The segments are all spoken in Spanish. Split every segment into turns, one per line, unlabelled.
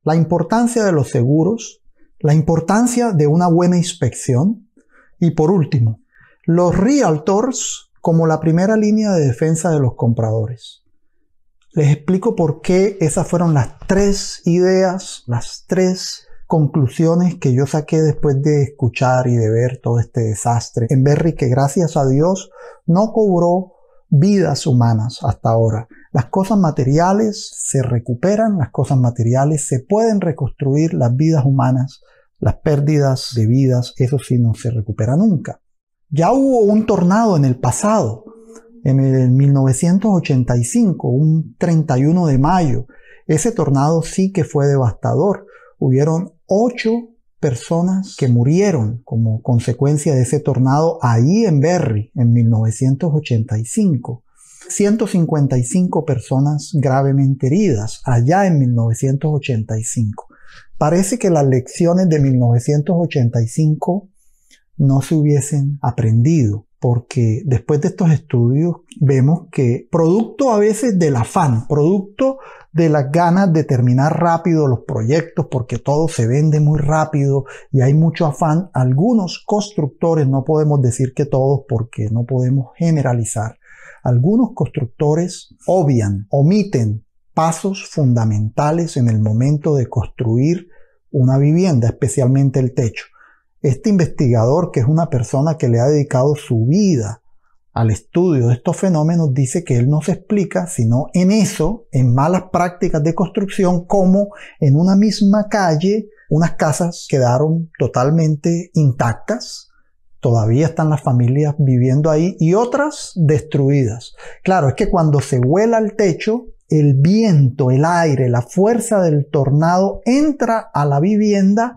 la importancia de los seguros, la importancia de una buena inspección y por último, los realtors como la primera línea de defensa de los compradores. Les explico por qué esas fueron las 3 ideas, las 3 conclusiones que yo saqué después de escuchar y de ver todo este desastre en Berry, que gracias a Dios no cobró vidas humanas hasta ahora. Las cosas materiales se recuperan, las cosas materiales se pueden reconstruir, las vidas humanas, las pérdidas de vidas, eso sí no se recupera nunca. Ya hubo un tornado en el pasado, en el 1985, un 31 de mayo. Ese tornado sí que fue devastador. Hubieron 8 personas que murieron como consecuencia de ese tornado ahí en Berry en 1985. 155 personas gravemente heridas allá en 1985. Parece que las lecciones de 1985 no se hubiesen aprendido, porque después de estos estudios vemos que producto a veces del afán, producto de las ganas de terminar rápido los proyectos porque todo se vende muy rápido y hay mucho afán, algunos constructores, no podemos decir que todos porque no podemos generalizar, algunos constructores omiten pasos fundamentales en el momento de construir una vivienda, especialmente el techo. Este investigador, que es una persona que le ha dedicado su vida al estudio de estos fenómenos, dice que él no se explica sino en eso, en malas prácticas de construcción, como en una misma calle unas casas quedaron totalmente intactas, todavía están las familias viviendo ahí y otras destruidas. Claro, es que cuando se vuela el techo, el viento, el aire, la fuerza del tornado entra a la vivienda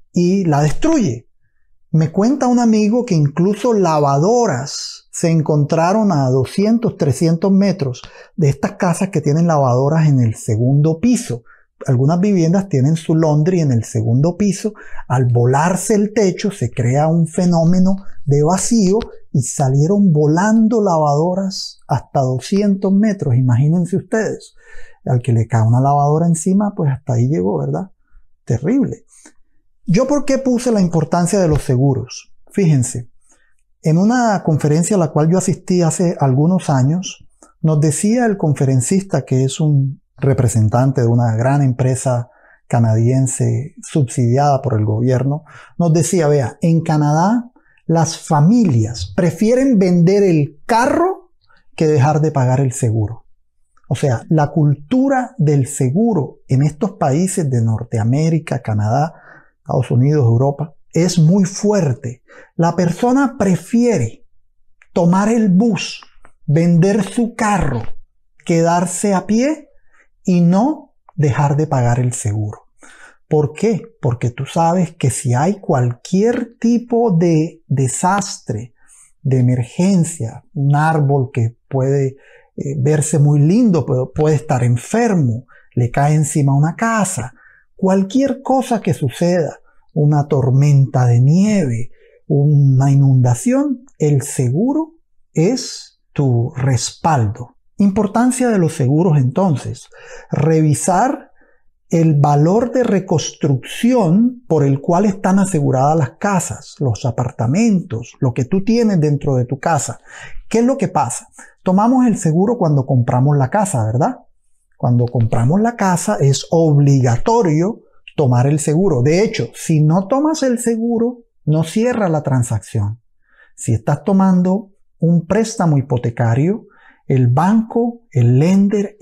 y la destruye. Me cuenta un amigo que incluso lavadoras se encontraron a 200, 300 metros de estas casas que tienen lavadoras en el segundo piso. Algunas viviendas tienen su laundry en el segundo piso. Al volarse el techo se crea un fenómeno de vacío y salieron volando lavadoras hasta 200 metros. Imagínense ustedes. Al que le cae una lavadora encima, pues hasta ahí llegó, ¿verdad? Terrible. ¿Yo por qué puse la importancia de los seguros? Fíjense, en una conferencia a la cual yo asistí hace algunos años, nos decía el conferencista, que es un representante de una gran empresa canadiense subsidiada por el gobierno, nos decía, vea, en Canadá las familias prefieren vender el carro que dejar de pagar el seguro. O sea, la cultura del seguro en estos países de Norteamérica, Canadá, Estados Unidos, Europa, es muy fuerte. La persona prefiere tomar el bus, vender su carro, quedarse a pie y no dejar de pagar el seguro. ¿Por qué? Porque tú sabes que si hay cualquier tipo de desastre, de emergencia, un árbol que puede verse muy lindo, pero puede estar enfermo, le cae encima una casa, cualquier cosa que suceda, una tormenta de nieve, una inundación, el seguro es tu respaldo. Importancia de los seguros entonces. Revisar el valor de reconstrucción por el cual están aseguradas las casas, los apartamentos, lo que tú tienes dentro de tu casa. ¿Qué es lo que pasa? Tomamos el seguro cuando compramos la casa, ¿verdad? Cuando compramos la casa es obligatorio tomar el seguro. De hecho, si no tomas el seguro, no cierra la transacción. Si estás tomando un préstamo hipotecario, el banco, el lender,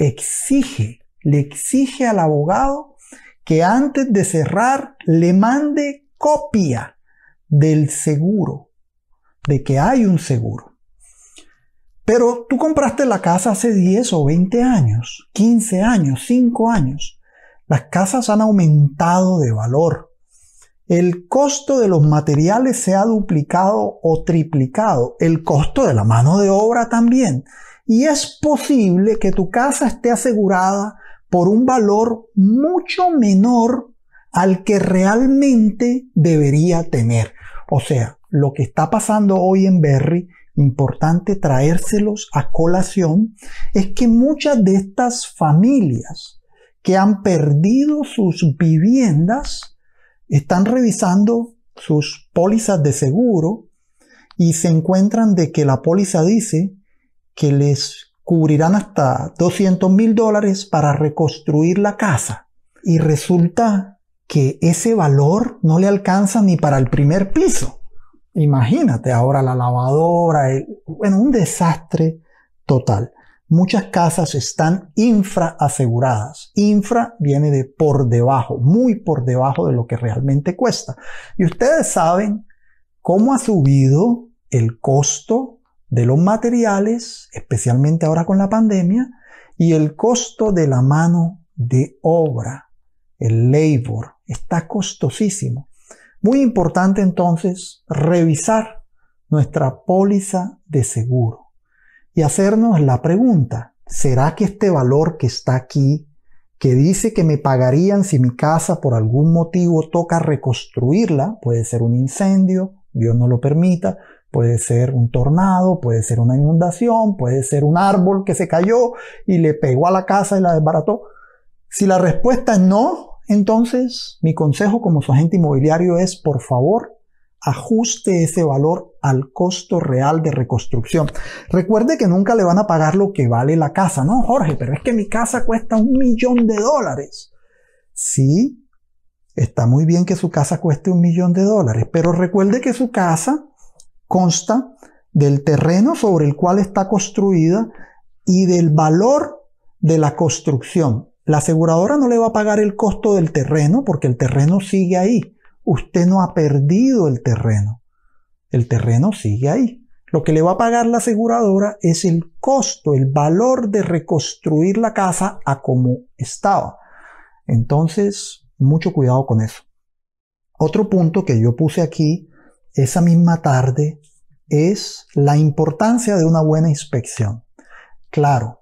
le exige al abogado que antes de cerrar le mande copia del seguro, de que hay un seguro. Pero tú compraste la casa hace 10 o 20 años, 15 años, 5 años. Las casas han aumentado de valor. El costo de los materiales se ha duplicado o triplicado. El costo de la mano de obra también. Y es posible que tu casa esté asegurada por un valor mucho menor al que realmente debería tener. O sea, lo que está pasando hoy en Berry, importante traérselos a colación, es que muchas de estas familias que han perdido sus viviendas están revisando sus pólizas de seguro y se encuentran de que la póliza dice que les cubrirán hasta $200,000 para reconstruir la casa. Y resulta que ese valor no le alcanza ni para el primer piso. Imagínate ahora la lavadora, un desastre total. Muchas casas están infraaseguradas. Infra viene de por debajo, muy por debajo de lo que realmente cuesta. Y ustedes saben cómo ha subido el costo de los materiales, especialmente ahora con la pandemia, y el costo de la mano de obra, el labor, está costosísimo. Muy importante entonces revisar nuestra póliza de seguro y hacernos la pregunta, ¿será que este valor que está aquí, que dice que me pagarían si mi casa por algún motivo toca reconstruirla, puede ser un incendio, Dios no lo permita, puede ser un tornado, puede ser una inundación, puede ser un árbol que se cayó y le pegó a la casa y la desbarató? Si la respuesta es no, entonces mi consejo como su agente inmobiliario es, por favor, ajuste ese valor al costo real de reconstrucción. Recuerde que nunca le van a pagar lo que vale la casa. No, Jorge, pero es que mi casa cuesta $1,000,000. Sí, está muy bien que su casa cueste $1,000,000, pero recuerde que su casa consta del terreno sobre el cual está construida y del valor de la construcción. La aseguradora no le va a pagar el costo del terreno porque el terreno sigue ahí. Usted no ha perdido el terreno. El terreno sigue ahí. Lo que le va a pagar la aseguradora es el costo, el valor de reconstruir la casa a como estaba. Entonces, mucho cuidado con eso. Otro punto que yo puse aquí esa misma tarde es la importancia de una buena inspección. Claro,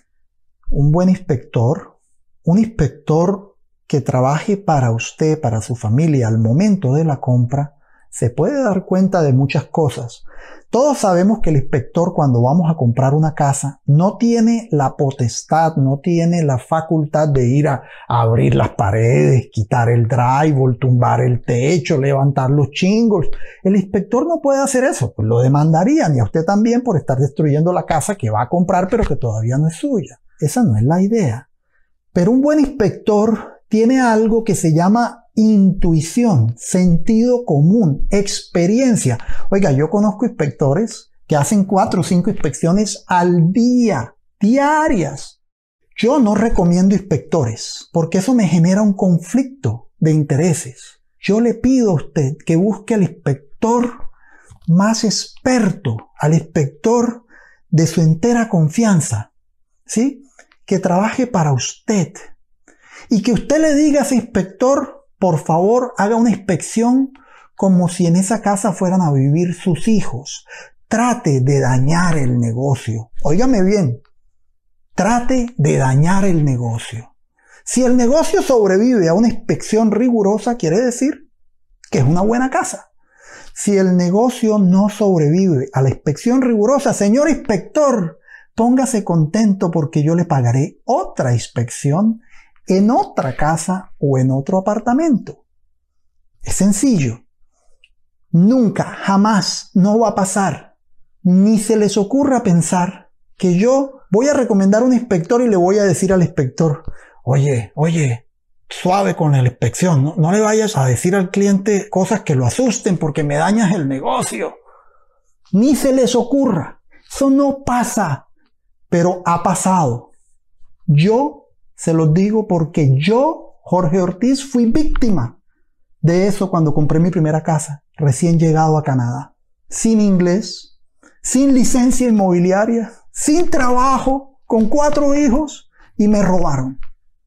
un buen inspector, un inspector que trabaje para usted, para su familia al momento de la compra, se puede dar cuenta de muchas cosas. Todos sabemos que el inspector, cuando vamos a comprar una casa, no tiene la potestad, no tiene la facultad de ir a abrir las paredes, quitar el drywall, tumbar el techo, levantar los shingles. El inspector no puede hacer eso, pues lo demandarían, y a usted también, por estar destruyendo la casa que va a comprar pero que todavía no es suya. Esa no es la idea. Pero un buen inspector tiene algo que se llama intuición, sentido común, experiencia. Oiga, yo conozco inspectores que hacen 4 o 5 inspecciones al día, diarias. Yo no recomiendo inspectores porque eso me genera un conflicto de intereses. Yo le pido a usted que busque al inspector más experto, al inspector de su entera confianza, ¿sí? Que trabaje para usted. Y que usted le diga a ese inspector, por favor, haga una inspección como si en esa casa fueran a vivir sus hijos. Trate de dañar el negocio. Óigame bien, trate de dañar el negocio. Si el negocio sobrevive a una inspección rigurosa, quiere decir que es una buena casa. Si el negocio no sobrevive a la inspección rigurosa, señor inspector, póngase contento porque yo le pagaré otra inspección en otra casa o en otro apartamento. Es sencillo. Nunca, jamás, no va a pasar. Ni se les ocurra pensar que yo voy a recomendar a un inspector y le voy a decir al inspector, oye, suave con la inspección, no le vayas a decir al cliente cosas que lo asusten porque me dañas el negocio. Ni se les ocurra. Eso no pasa, pero ha pasado. Yo se los digo porque yo, Jorge Ortiz, fui víctima de eso cuando compré mi primera casa, recién llegado a Canadá. Sin inglés, sin licencia inmobiliaria, sin trabajo, con 4 hijos, y me robaron.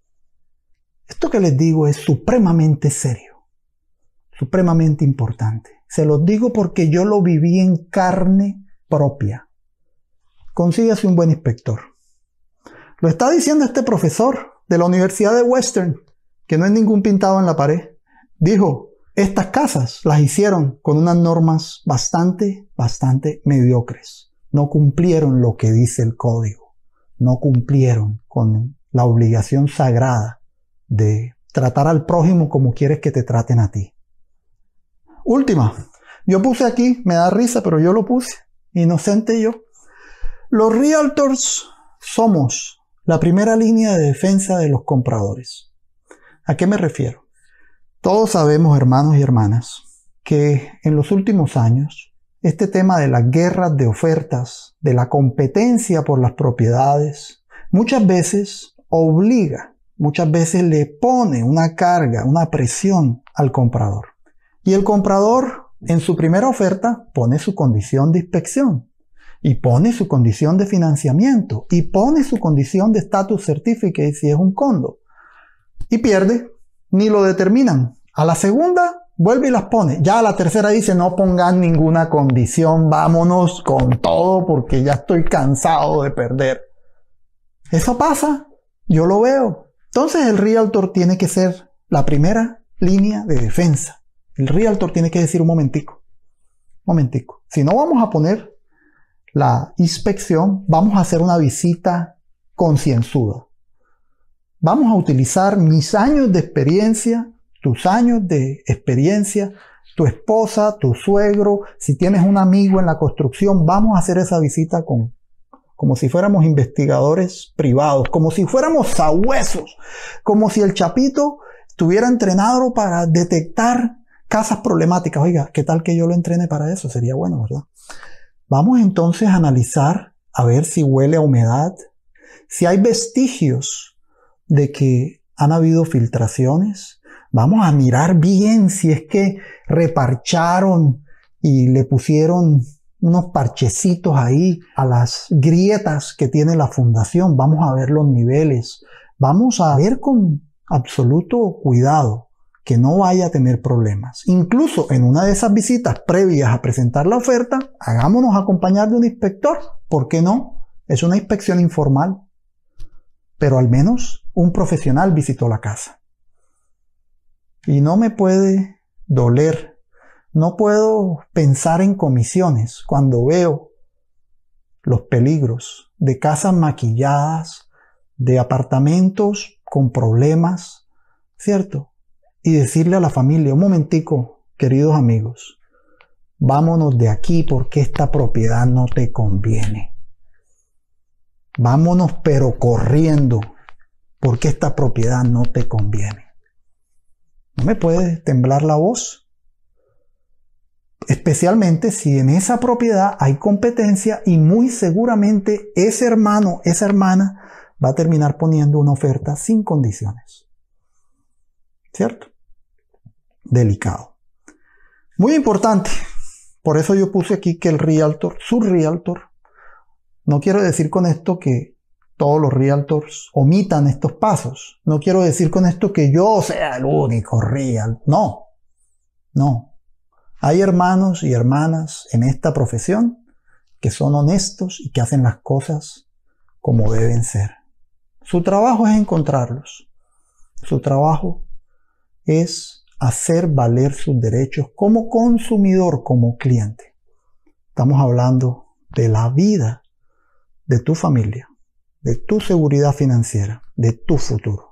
Esto que les digo es supremamente serio, supremamente importante. Se los digo porque yo lo viví en carne propia. Consígase un buen inspector. Lo está diciendo este profesor de la Universidad de Western, que no es ningún pintado en la pared. Dijo, estas casas las hicieron con unas normas bastante mediocres. No cumplieron lo que dice el código. No cumplieron con la obligación sagrada de tratar al prójimo como quieres que te traten a ti. Última, yo puse aquí, me da risa, pero yo lo puse, inocente yo. Los realtors somos la primera línea de defensa de los compradores. ¿A qué me refiero? Todos sabemos, hermanos y hermanas, que en los últimos años este tema de las guerras de ofertas, de la competencia por las propiedades, muchas veces obliga, muchas veces le pone una carga, una presión al comprador. Y el comprador en su primera oferta pone su condición de inspección, y pone su condición de financiamiento, y pone su condición de status certificate si es un condo, y pierde, ni lo determinan. A la segunda vuelve y las pone. Ya a la tercera dice, no pongan ninguna condición, vámonos con todo porque ya estoy cansado de perder. Eso pasa, yo lo veo. Entonces el realtor tiene que ser la primera línea de defensa. El realtor tiene que decir un momentico. Si no vamos a poner la inspección, vamos a hacer una visita concienzuda. Vamos a utilizar mis años de experiencia, tus años de experiencia, tu esposa, tu suegro, si tienes un amigo en la construcción, vamos a hacer esa visita como si fuéramos investigadores privados, como si fuéramos sabuesos, como si el Chapito estuviera entrenado para detectar casas problemáticas. Oiga, ¿qué tal que yo lo entrene para eso? Sería bueno, ¿verdad? Vamos entonces a analizar, a ver si huele a humedad, si hay vestigios de que han habido filtraciones. Vamos a mirar bien si es que reparcharon y le pusieron unos parchecitos ahí a las grietas que tiene la fundación. Vamos a ver los niveles. Vamos a ver con absoluto cuidado que no vaya a tener problemas. Incluso en una de esas visitas previas a presentar la oferta, hagámonos acompañar de un inspector. ¿Por qué no? Es una inspección informal, pero al menos un profesional visitó la casa. Y no me puede doler, no puedo pensar en comisiones cuando veo los peligros de casas maquilladas, de apartamentos con problemas, ¿cierto? Y decirle a la familia, un momentico, queridos amigos, vámonos de aquí porque esta propiedad no te conviene. Vámonos pero corriendo porque esta propiedad no te conviene. No me puede temblar la voz, especialmente si en esa propiedad hay competencia y muy seguramente ese hermano, esa hermana va a terminar poniendo una oferta sin condiciones. ¿Cierto? Delicado. Muy importante. Por eso yo puse aquí que el realtor, su realtor, no quiero decir con esto que todos los realtors omitan estos pasos. No quiero decir con esto que yo sea el único real. No. Hay hermanos y hermanas en esta profesión que son honestos y que hacen las cosas como deben ser. Su trabajo es encontrarlos. Su trabajo es hacer valer sus derechos como consumidor, como cliente. Estamos hablando de la vida de tu familia, de tu seguridad financiera, de tu futuro.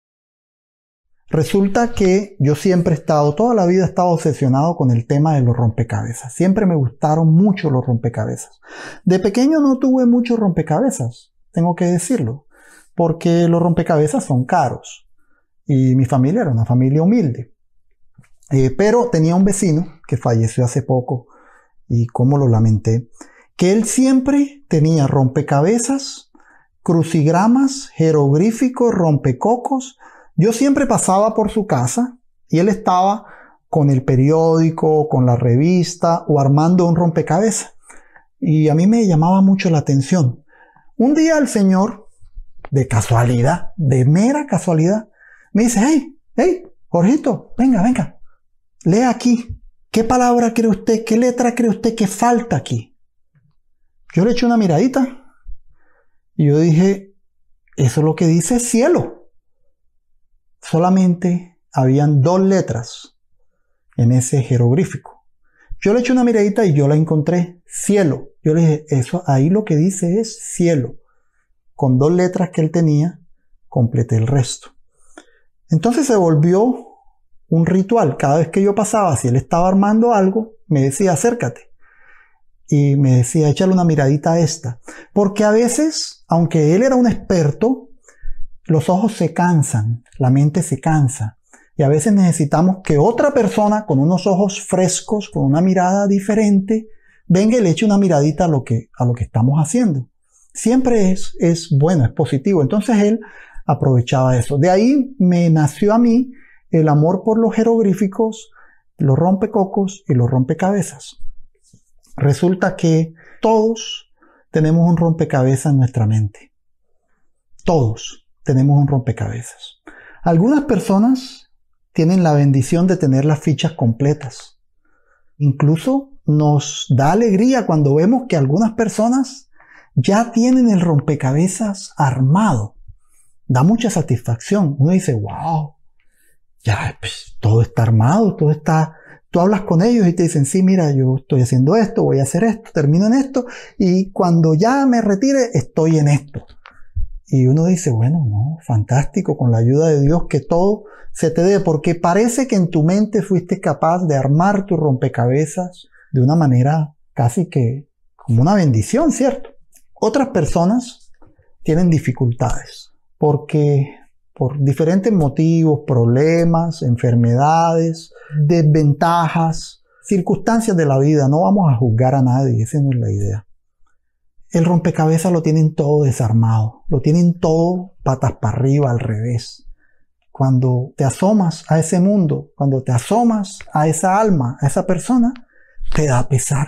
Resulta que yo siempre he estado, toda la vida he estado obsesionado con el tema de los rompecabezas. Siempre me gustaron mucho los rompecabezas. De pequeño no tuve muchos rompecabezas, tengo que decirlo, porque los rompecabezas son caros. Y mi familia era una familia humilde. Pero tenía un vecino que falleció hace poco, y cómo lo lamenté, que él siempre tenía rompecabezas, crucigramas, jeroglíficos, rompecocos. Yo siempre pasaba por su casa y él estaba con el periódico, con la revista o armando un rompecabezas. Y a mí me llamaba mucho la atención. Un día el señor, de casualidad, de mera casualidad, me dice, hey, Jorgito, venga, lea aquí. ¿Qué palabra cree usted, qué letra cree usted que falta aquí? Yo le eché una miradita y yo dije, eso es lo que dice cielo. Solamente habían 2 letras en ese jeroglífico. Yo le eché una miradita y yo la encontré, cielo. Yo le dije, eso ahí lo que dice es cielo. Con 2 letras que él tenía, completé el resto. Entonces se volvió un ritual. Cada vez que yo pasaba, si él estaba armando algo, me decía, acércate. Y me decía, échale una miradita a esta. Porque a veces, aunque él era un experto, los ojos se cansan, la mente se cansa. Y a veces necesitamos que otra persona con unos ojos frescos, con una mirada diferente, venga y le eche una miradita a lo que estamos haciendo. Siempre es bueno, es positivo. Entonces él aprovechaba eso. De ahí me nació a mí el amor por los jeroglíficos, los rompecocos y los rompecabezas. Resulta que todos tenemos un rompecabezas en nuestra mente. Todos tenemos un rompecabezas. Algunas personas tienen la bendición de tener las fichas completas. Incluso nos da alegría cuando vemos que algunas personas ya tienen el rompecabezas armado. Da mucha satisfacción. Uno dice, wow, ya pues, todo está armado, todo está... Tú hablas con ellos y te dicen, sí, mira, yo estoy haciendo esto, voy a hacer esto, termino en esto, y cuando ya me retire, estoy en esto. Y uno dice, bueno, no, fantástico, con la ayuda de Dios, que todo se te dé, porque parece que en tu mente fuiste capaz de armar tu rompecabezas de una manera casi que como una bendición, ¿cierto? Otras personas tienen dificultades, porque por diferentes motivos, problemas, enfermedades, desventajas, circunstancias de la vida. No vamos a juzgar a nadie, esa no es la idea. El rompecabezas lo tienen todo desarmado, lo tienen todo patas para arriba, al revés. Cuando te asomas a ese mundo, cuando te asomas a esa alma, a esa persona, te da pesar.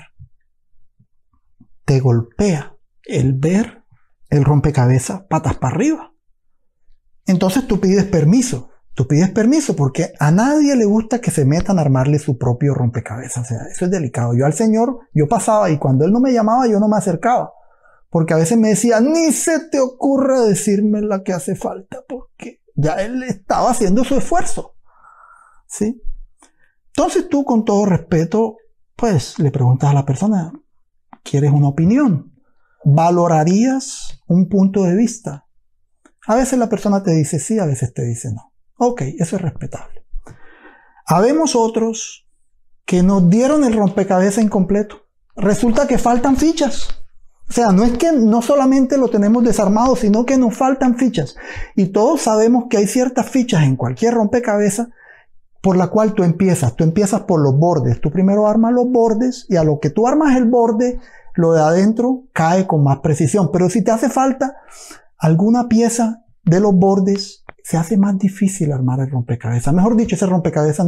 Te golpea el ver el rompecabezas patas para arriba. Entonces tú pides permiso porque a nadie le gusta que se metan a armarle su propio rompecabezas. O sea, eso es delicado. Yo al Señor, yo pasaba y cuando Él no me llamaba, yo no me acercaba. Porque a veces me decía, ni se te ocurra decirme la que hace falta, porque ya Él estaba haciendo su esfuerzo. ¿Sí? Entonces tú, con todo respeto, pues le preguntas a la persona, ¿quieres una opinión? ¿Valorarías un punto de vista? A veces la persona te dice sí, a veces te dice no. Ok, eso es respetable. Habemos otros que nos dieron el rompecabezas incompleto. Resulta que faltan fichas. O sea, no es que no solamente lo tenemos desarmado, sino que nos faltan fichas. Y todos sabemos que hay ciertas fichas en cualquier rompecabezas por la cual tú empiezas por los bordes. Tú primero armas los bordes y a lo que tú armas el borde, lo de adentro cae con más precisión. Pero si te hace falta alguna pieza de los bordes, se hace más difícil armar el rompecabezas. Mejor dicho, ese rompecabezas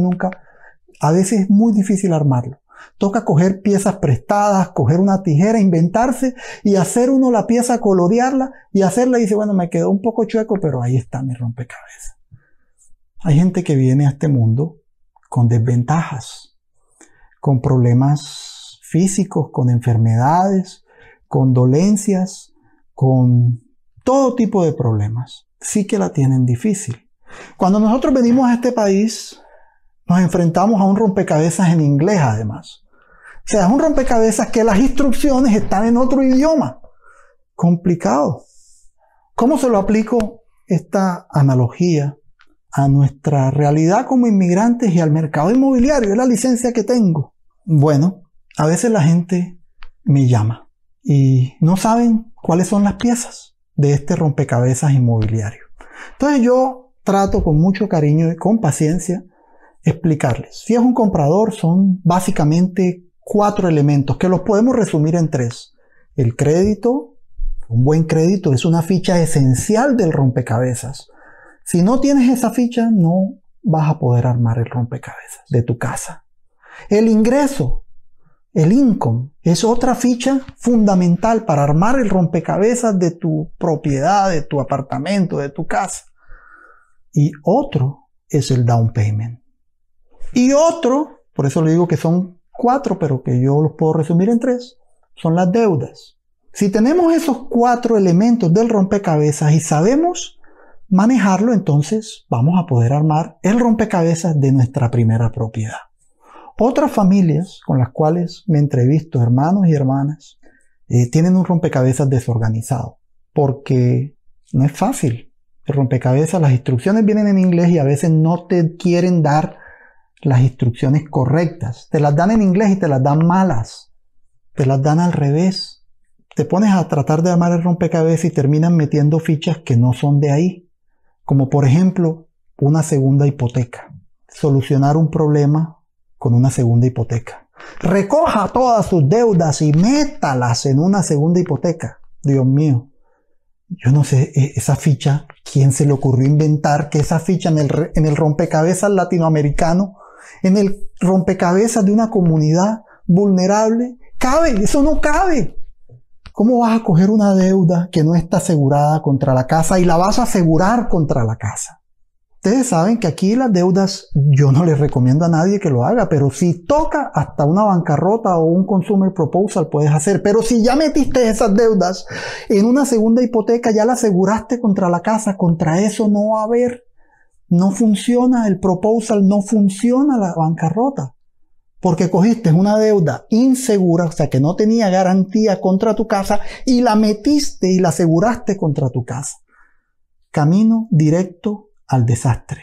a veces es muy difícil armarlo. Toca coger piezas prestadas, coger una tijera, inventarse y hacer uno la pieza, colorearla y hacerla y dice, bueno, me quedó un poco chueco, pero ahí está mi rompecabezas. Hay gente que viene a este mundo con desventajas, con problemas físicos, con enfermedades, con dolencias, con todo tipo de problemas. Sí que la tienen difícil. Cuando nosotros venimos a este país, nos enfrentamos a un rompecabezas en inglés además. O sea, es un rompecabezas que las instrucciones están en otro idioma. Complicado. ¿Cómo se lo aplico esta analogía a nuestra realidad como inmigrantes y al mercado inmobiliario? Es la licencia que tengo. Bueno, a veces la gente me llama y no saben cuáles son las piezas de este rompecabezas inmobiliario. Entonces yo trato con mucho cariño y con paciencia explicarles. Si es un comprador, son básicamente 4 elementos que los podemos resumir en 3. El crédito. Un buen crédito es una ficha esencial del rompecabezas. Si no tienes esa ficha, no vas a poder armar el rompecabezas de tu casa. El ingreso, el income, es otra ficha fundamental para armar el rompecabezas de tu propiedad, de tu apartamento, de tu casa. Y otro es el down payment. Y otro, por eso le digo que son 4, pero que yo los puedo resumir en 3, son las deudas. Si tenemos esos 4 elementos del rompecabezas y sabemos manejarlo, entonces vamos a poder armar el rompecabezas de nuestra primera propiedad. Otras familias con las cuales me entrevisto, hermanos y hermanas, tienen un rompecabezas desorganizado, porque no es fácil El rompecabezas, las instrucciones vienen en inglés y a veces no te quieren dar las instrucciones correctas. Te las dan en inglés y te las dan malas. Te las dan al revés. Te pones a tratar de armar el rompecabezas y terminan metiendo fichas que no son de ahí. Como por ejemplo, una segunda hipoteca. Solucionar un problema con una segunda hipoteca. Recoja todas sus deudas y métalas en una segunda hipoteca. Dios mío. Yo no sé, esa ficha, ¿quién se le ocurrió inventar que esa ficha en el rompecabezas latinoamericano, en el rompecabezas de una comunidad vulnerable, cabe? Eso no cabe. ¿Cómo vas a coger una deuda que no está asegurada contra la casa y la vas a asegurar contra la casa? Ustedes saben que aquí las deudas, yo no les recomiendo a nadie que lo haga, pero si toca hasta una bancarrota o un consumer proposal puedes hacer. Pero si ya metiste esas deudas en una segunda hipoteca, ya la aseguraste contra la casa, contra eso no va a haber. No funciona el proposal, no funciona la bancarrota. Porque cogiste una deuda insegura, o sea que no tenía garantía contra tu casa y la metiste y la aseguraste contra tu casa. Camino directo al desastre.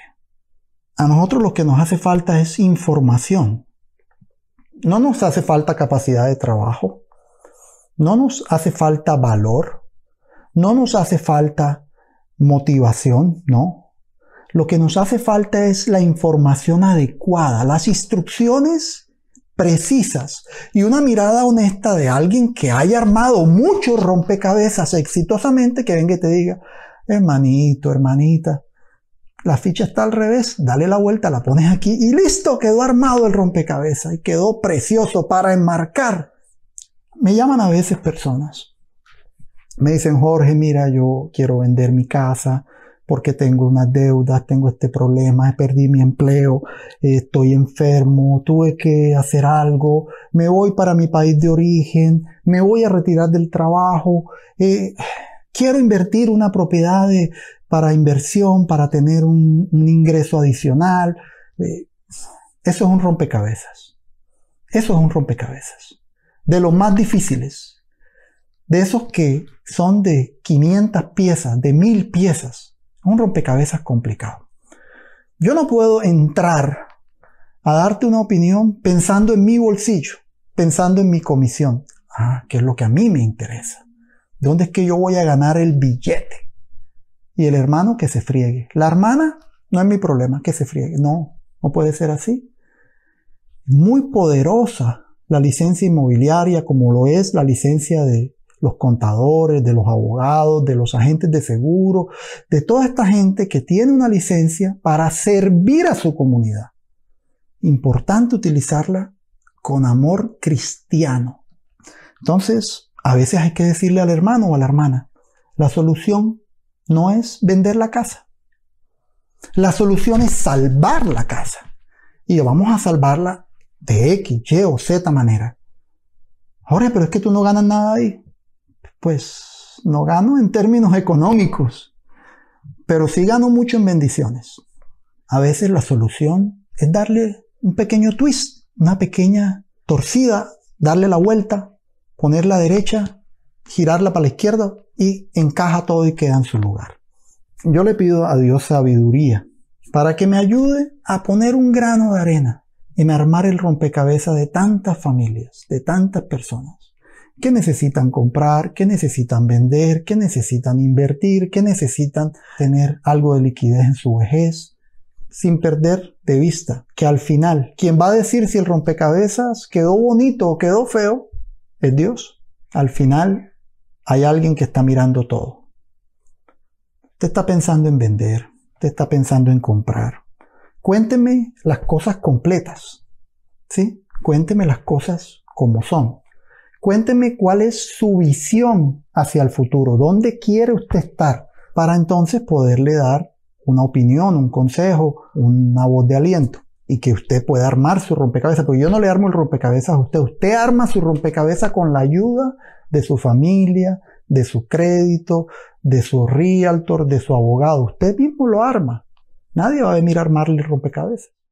A nosotros lo que nos hace falta es información. No nos hace falta capacidad de trabajo. No nos hace falta valor. No nos hace falta motivación, no. Lo que nos hace falta es la información adecuada, las instrucciones precisas y una mirada honesta de alguien que haya armado muchos rompecabezas exitosamente, que venga y te diga, hermanito, hermanita, la ficha está al revés, dale la vuelta, la pones aquí y listo, quedó armado el rompecabezas y quedó precioso para enmarcar. Me llaman a veces personas, me dicen, Jorge, mira, yo quiero vender mi casa porque tengo unas deudas, tengo este problema, perdí mi empleo, estoy enfermo, tuve que hacer algo, me voy para mi país de origen, me voy a retirar del trabajo, quiero invertir una propiedad para inversión, para tener un ingreso adicional. Eso es un rompecabezas. Eso es un rompecabezas. De los más difíciles. De esos que son de 500 piezas, de 1000 piezas. Un rompecabezas complicado. Yo no puedo entrar a darte una opinión pensando en mi bolsillo, pensando en mi comisión. Que es lo que a mí me interesa. ¿Dónde es que yo voy a ganar el billete? Y el hermano que se friegue. La hermana no es mi problema, que se friegue. No, no puede ser así. Muy poderosa la licencia inmobiliaria, como lo es la licencia de los contadores, de los abogados, de los agentes de seguro, de toda esta gente que tiene una licencia para servir a su comunidad. Importante utilizarla con amor cristiano. Entonces, a veces hay que decirle al hermano o a la hermana, la solución no es vender la casa. La solución es salvar la casa. Y vamos a salvarla de X, Y o Z manera. Jorge, pero es que tú no ganas nada ahí. Pues no gano en términos económicos, pero sí gano mucho en bendiciones. A veces la solución es darle un pequeño twist, una pequeña torcida, darle la vuelta, ponerla derecha, girarla para la izquierda y encaja todo y queda en su lugar. Yo le pido a Dios sabiduría para que me ayude a poner un grano de arena en armar el rompecabezas de tantas familias, de tantas personas que necesitan comprar, que necesitan vender, que necesitan invertir, que necesitan tener algo de liquidez en su vejez, sin perder de vista que al final quien va a decir si el rompecabezas quedó bonito o quedó feo es Dios. Al final hay alguien que está mirando todo. Usted está pensando en vender, usted está pensando en comprar. Cuénteme las cosas completas, ¿sí? Cuénteme las cosas como son. Cuénteme cuál es su visión hacia el futuro, dónde quiere usted estar, para entonces poderle dar una opinión, un consejo, una voz de aliento y que usted pueda armar su rompecabezas, porque yo no le armo el rompecabezas a usted, usted arma su rompecabezas con la ayuda de su familia, de su crédito, de su realtor, de su abogado, usted mismo lo arma, nadie va a venir a armarle el rompecabezas.